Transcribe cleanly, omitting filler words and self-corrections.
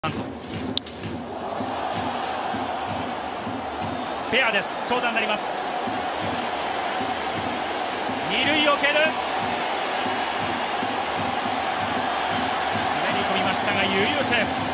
フェアです。長打になります。二塁を蹴る。滑り込みましたが悠々セーフ。